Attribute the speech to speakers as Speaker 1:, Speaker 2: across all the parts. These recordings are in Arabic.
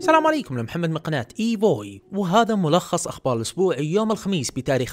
Speaker 1: السلام عليكم، أنا محمد من قناة ايفوي، وهذا ملخص اخبار الاسبوع يوم الخميس بتاريخ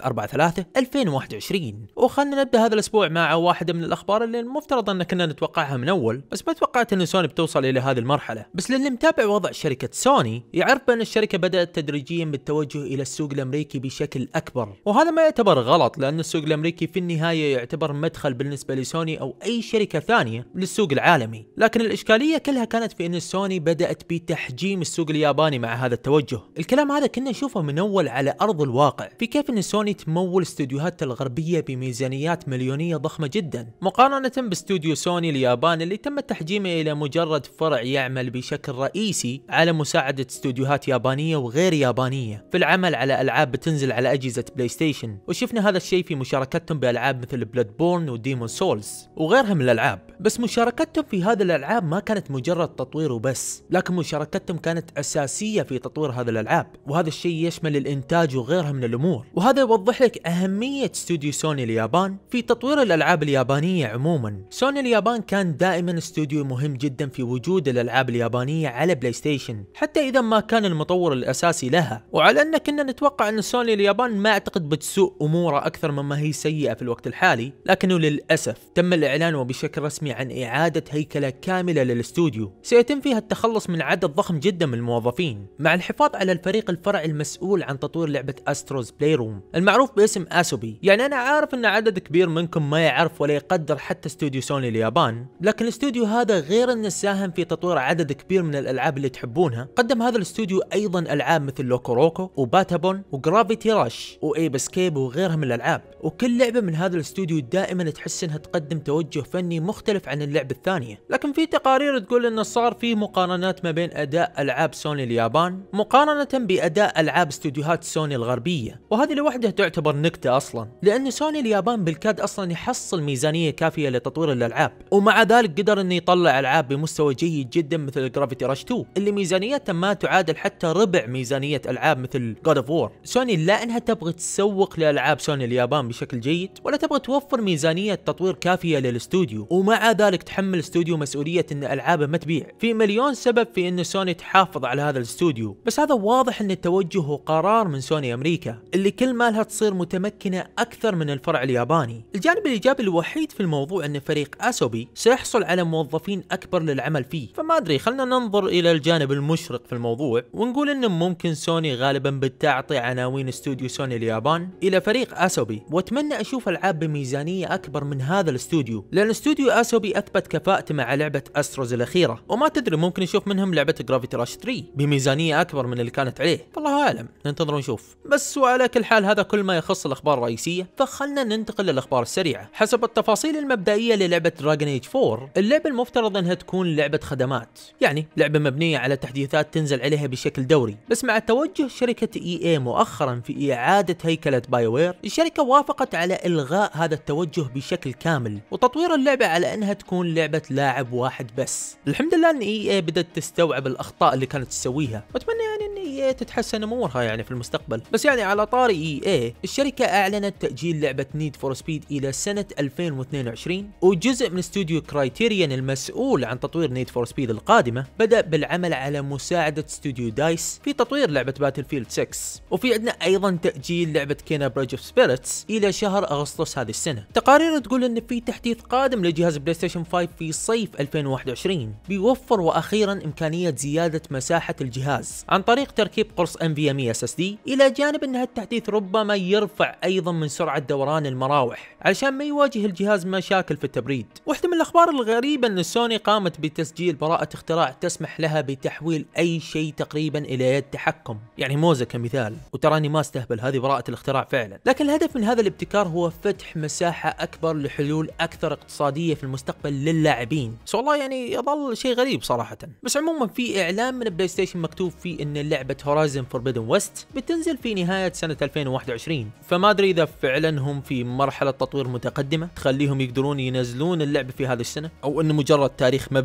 Speaker 1: 4/3/2021. وخلنا نبدا هذا الاسبوع مع واحدة من الاخبار اللي المفترض ان كنا نتوقعها من اول، بس ما توقعت ان سوني بتوصل الى هذه المرحلة. بس للي متابع وضع شركة سوني يعرف بان الشركة بدأت تدريجيا بالتوجه الى السوق الامريكي بشكل اكبر، وهذا ما يعتبر غلط لان السوق الامريكي في النهاية يعتبر مدخل بالنسبة لسوني او اي شركة ثانية للسوق العالمي. لكن الاشكالية كلها كانت في ان سوني بدأت بتحجيم السوق الياباني مع هذا التوجه. الكلام هذا كنا نشوفه من اول على ارض الواقع، في كيف ان سوني تمول استوديوهات الغربيه بميزانيات مليونيه ضخمه جدا، مقارنه باستوديو سوني الياباني اللي تم تحجيمه الى مجرد فرع يعمل بشكل رئيسي على مساعده استوديوهات يابانيه وغير يابانيه في العمل على العاب بتنزل على اجهزه بلاي ستيشن. وشفنا هذا الشيء في مشاركتهم بالعاب مثل بلاد بورن وديمون سولز وغيرها من الالعاب. بس مشاركتهم في هذه الالعاب ما كانت مجرد تطوير وبس، لكن مشاركتهم كانت أساسية في تطوير هذه الألعاب، وهذا الشيء يشمل الإنتاج وغيرها من الأمور. وهذا يوضح لك أهمية استوديو سوني اليابان في تطوير الألعاب اليابانية عموما. سوني اليابان كان دائما استوديو مهم جدا في وجود الألعاب اليابانية على بلاي ستيشن، حتى إذا ما كان المطور الأساسي لها. وعلى أن كنا نتوقع أن سوني اليابان ما أعتقد بتسوء أمورها أكثر مما هي سيئة في الوقت الحالي، لكنه للأسف تم الإعلان وبشكل رسمي عن إعادة هيكلة كاملة للاستوديو سيتم فيها التخلص من عدد ضخم جدا من الموظفين، مع الحفاظ على الفريق الفرعي المسؤول عن تطوير لعبة أستروز بلاي روم المعروف باسم آسوبي. يعني أنا عارف أن عدد كبير منكم ما يعرف ولا يقدر حتى استوديو سوني اليابان، لكن الاستوديو هذا غير أنه ساهم في تطوير عدد كبير من الألعاب اللي تحبونها. قدم هذا الاستوديو أيضا ألعاب مثل لوكو روكو وباتابون وجرافيتي راش وإيب اسكيب وغيرها من الألعاب، وكل لعبة من هذا الاستوديو دائما تحس أنها تقدم توجه فني مختلف عن اللعبة الثانية. لكن في تقارير تقول أنه صار في مقارنات ما بين أداء ألعاب سوني اليابان مقارنة بأداء ألعاب استوديوهات سوني الغربية، وهذه لوحدها تعتبر نكتة أصلا، لأن سوني اليابان بالكاد أصلا يحصل ميزانية كافية لتطوير الألعاب، ومع ذلك قدر أنه يطلع ألعاب بمستوى جيد جدا مثل جرافيتي راش 2 اللي ميزانيتها ما تعادل حتى ربع ميزانية ألعاب مثل جود اوف وور. سوني لا أنها تبغى تسوق لألعاب سوني اليابان بشكل جيد، ولا تبغى توفر ميزانية تطوير كافية للاستوديو، ومع ذلك تحمل الاستوديو مسؤولية أن ألعابه ما تبيع. في مليون سبب في أن سوني تحافظ على هذا الاستوديو، بس هذا واضح ان التوجه وقرار من سوني امريكا اللي كل مالها تصير متمكنه اكثر من الفرع الياباني. الجانب الايجابي الوحيد في الموضوع ان فريق آسوبي سيحصل على موظفين اكبر للعمل فيه، فما ادري، خلنا ننظر الى الجانب المشرق في الموضوع ونقول ان ممكن سوني غالبا بتعطي عناوين استوديو سوني اليابان الى فريق آسوبي، واتمنى اشوف العاب بميزانيه اكبر من هذا الاستوديو، لان استوديو آسوبي اثبت كفاءته مع لعبه استروز الاخيره، وما تدري ممكن نشوف منهم لعبه جرافيتي راش 3 بميزانيه اكبر من اللي كانت عليه، فالله اعلم، ننتظر ونشوف. بس وعلى كل حال هذا كل ما يخص الاخبار الرئيسيه، فخلنا ننتقل للاخبار السريعه. حسب التفاصيل المبدئيه للعبه دراجون ايج 4، اللعبه المفترض انها تكون لعبه خدمات، يعني لعبه مبنيه على تحديثات تنزل عليها بشكل دوري. بس مع توجه شركه اي مؤخرا في اعاده هيكله باي وير، الشركه وافقت على الغاء هذا التوجه بشكل كامل وتطوير اللعبه على انها تكون لعبه لاعب واحد بس. الحمد لله ان اي بدات تستوعب الاخطاء اللي كانت تسويها، واتمنى يعني ان اي تتحسن امورها يعني في المستقبل. بس يعني على طاري اي، الشركه اعلنت تاجيل لعبه نيد فور سبيد الى سنه 2022، وجزء من استوديو كرايتيريان المسؤول عن تطوير نيد فور سبيد القادمه بدا بالعمل على مساعده استوديو دايس في تطوير لعبه باتل فيلد 6. وفي عندنا ايضا تاجيل لعبه كينا بريدج اوف سبيريتس الى شهر اغسطس هذه السنه. تقارير تقول ان في تحديث قادم لجهاز بلاي ستيشن 5 في صيف 2021 بيوفر واخيرا امكانيه زياده مساحه الجهاز عن طريق تركيب قرص NVMe SSD، الى جانب ان هالتحديث ربما يرفع ايضا من سرعه دوران المراوح علشان ما يواجه الجهاز مشاكل في التبريد. واحده من الاخبار الغريبه ان سوني قامت بتسجيل براءه اختراع تسمح لها بتحويل اي شيء تقريبا الى يد تحكم، يعني موزه كمثال، وتراني ما استهبل، هذه براءه الاختراع فعلا. لكن الهدف من هذا الابتكار هو فتح مساحه اكبر لحلول اكثر اقتصاديه في المستقبل للاعبين. بس والله يعني يظل شيء غريب صراحه. بس عموما في اعلان من بلاي ستيشن مكتوب فيه ان لعبه هورايزن فوربيدن ويست بتنزل في نهايه سنه 2021، فما ادري اذا فعلا هم في مرحله تطوير متقدمه تخليهم يقدرون ينزلون اللعبه في هذه السنه، او انه مجرد تاريخ مبدئي،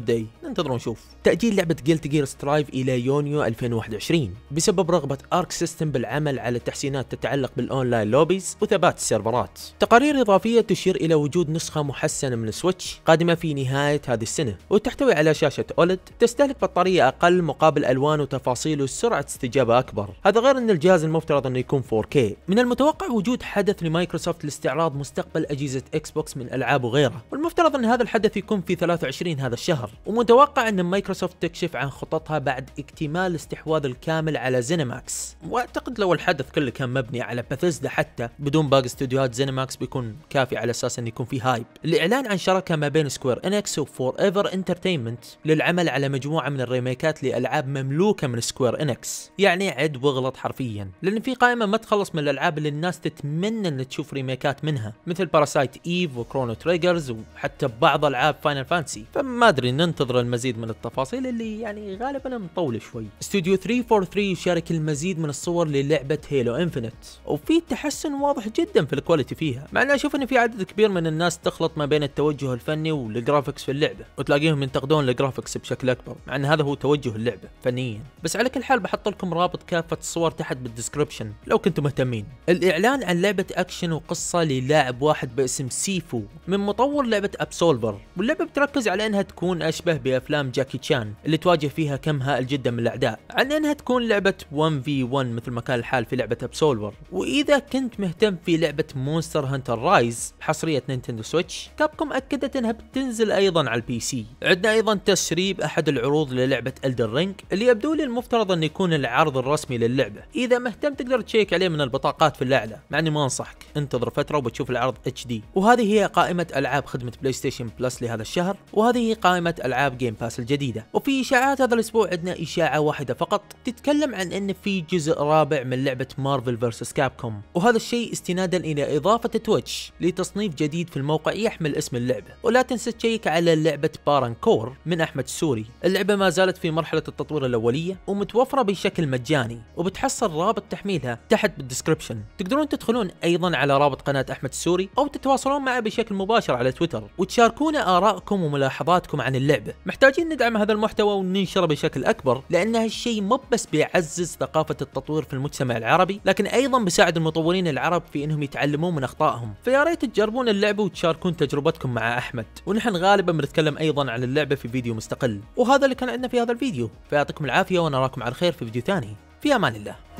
Speaker 1: انتظروا نشوف. تأجيل لعبة جيلتي جير سترايف إلى يونيو 2021 بسبب رغبة آرك سيستم بالعمل على تحسينات تتعلق بالأونلاين لوبيز وثبات السيرفرات. تقارير إضافية تشير إلى وجود نسخة محسنة من سويتش قادمة في نهاية هذه السنة، وتحتوي على شاشة أولد تستهلك بطارية أقل مقابل ألوان وتفاصيل وسرعة استجابة أكبر. هذا غير أن الجهاز المفترض أنه يكون 4K. من المتوقع وجود حدث لمايكروسوفت لاستعراض مستقبل أجهزة إكس بوكس من ألعاب وغيرها، والمفترض أن هذا الحدث يكون في 23 هذا الشهر، ومتوقع أن مايكروسوفت تكشف عن خططها بعد اكتمال الاستحواذ الكامل على زينماكس. واعتقد لو الحدث كله كان مبني على باثيزدا حتى بدون باقي استوديوهات زينماكس بيكون كافي على اساس انه يكون في هايب. الاعلان عن شراكه ما بين سكوير انكس وفور ايفر انترتينمنت للعمل على مجموعه من الريميكات لالعاب مملوكه من سكوير انكس، يعني عد واغلط حرفيا، لان في قائمه ما تخلص من الالعاب اللي الناس تتمنى ان تشوف ريميكات منها، مثل باراسايت ايف وكرونو تريجرز وحتى بعض العاب فاينل فانسي. فما ادري، ننتظر المزيد من التفاصيل اللي يعني غالبا مطول شوي. استوديو 343 يشارك المزيد من الصور للعبه هيلو انفينيت، وفي تحسن واضح جدا في الكواليتي فيها، مع اني اشوف ان في عدد كبير من الناس تخلط ما بين التوجه الفني والجرافيكس في اللعبه، وتلاقيهم ينتقدون الجرافيكس بشكل اكبر، مع ان هذا هو توجه اللعبه فنيا. بس على كل حال بحط لكم رابط كافه الصور تحت بالدسكربشن لو كنتم مهتمين. الاعلان عن لعبه اكشن وقصه للاعب واحد باسم سيفو من مطور لعبه ابسولفر، واللعبه بتركز على انها تكون اشبه بافلام جاكي تشان اللي تواجه فيها كم هائل جدا من الاعداء، عن انها تكون لعبه 1v1 مثل ما كان الحال في لعبه ابسولفر. واذا كنت مهتم في لعبه مونستر هانتر رايز حصريه نينتندو سويتش، كابكوم اكدت انها بتنزل ايضا على البي سي. عندنا ايضا تسريب احد العروض للعبه إلدر رينج اللي يبدو لي المفترض انه يكون العرض الرسمي للعبه. اذا مهتم تقدر تشيك عليه من البطاقات في الاعلى، مع اني ما انصحك، انتظر فتره وبتشوف العرض HD. وهذه هي قائمه العاب خدمه بلاي ستيشن بلس لهذا الشهر، وهذه هي قائمه العاب جيم باس الجديده. وفي اشاعات هذا الاسبوع عندنا اشاعه واحده فقط تتكلم عن ان في جزء رابع من لعبه مارفل فيرسس كابكوم، وهذا الشيء استنادا الى اضافه تويتش لتصنيف جديد في الموقع يحمل اسم اللعبه. ولا تنسى تشيك على لعبه بارانكور من احمد السوري. اللعبه ما زالت في مرحله التطوير الاوليه ومتوفره بشكل مجاني، وبتحصل رابط تحميلها تحت بالدسكربشن. تقدرون تدخلون ايضا على رابط قناه احمد السوري او تتواصلون معه بشكل مباشر على تويتر وتشاركونا ارائكم وملاحظاتكم عن اللعبه. محتاجين ندعم هذا المحتوى وننشره بشكل اكبر، لان هالشيء مو بس بيعزز ثقافه التطوير في المجتمع العربي، لكن ايضا بيساعد المطورين العرب في انهم يتعلمون من اخطائهم. فيا ريت تجربون اللعبه وتشاركون تجربتكم مع احمد، ونحن غالبا بنتكلم ايضا عن اللعبه في فيديو مستقل. وهذا اللي كان عندنا في هذا الفيديو، فيعطيكم العافيه ونراكم على خير في فيديو ثاني. في امان الله.